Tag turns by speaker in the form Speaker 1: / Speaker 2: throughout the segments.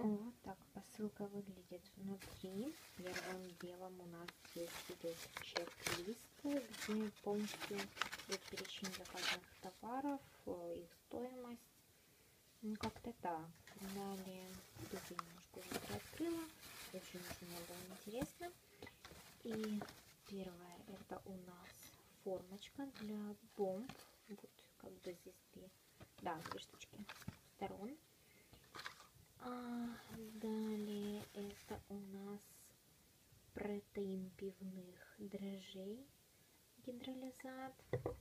Speaker 1: Вот так посылка выглядит внутри. Первым делом у нас здесь идет чек-лист, где полностью идет перечень заказанных товаров, их стоимость. Ну, как-то так. Далее, тут я немножко уже приоткрыла. Очень мне было интересно. И первое, это у нас формочка для бомб. Вот, как бы здесь две штучки сторон. Далее это у нас протеин пивных дрожжей, гидролизат.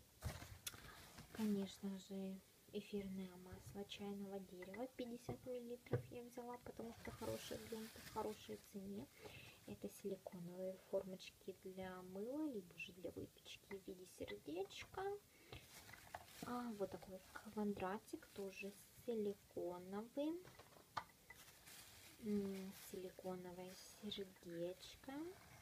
Speaker 1: Конечно же, эфирное масло чайного дерева 50 мл я взяла, потому что хороший объем, в хорошей цене. Это силиконовые формочки для мыла, либо же для выпечки в виде сердечка. Вот такой квадратик, тоже силиконовый. Силиконовое сердечко.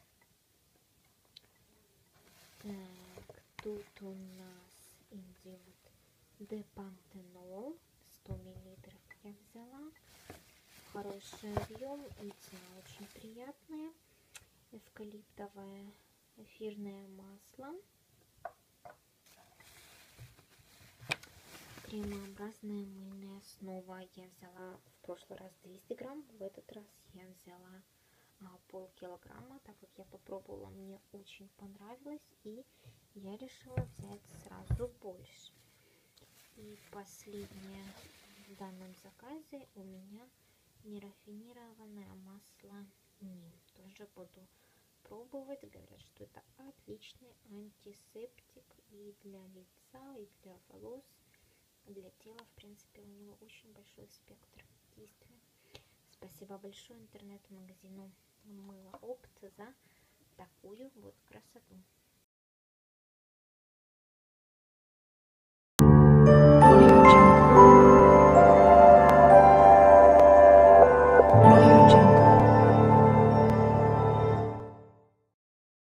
Speaker 1: Так, тут у нас идет депантенол 100 мл я взяла. Хороший объем и цена очень приятная. Эвкалиптовое эфирное масло. Кремообразная мыльная основа я взяла в прошлый раз 200 грамм, в этот раз я взяла полкилограмма, так как я попробовала, мне очень понравилось, и я решила взять сразу больше. И последнее в данном заказе у меня нерафинированное масло НИМ. Тоже буду пробовать. Говорят, что это отличный антисептик и для лица, и для волос, для тела. В принципе, у него очень большой спектр действия. Спасибо большое интернет-магазину Мыло Опт за такую вот красоту.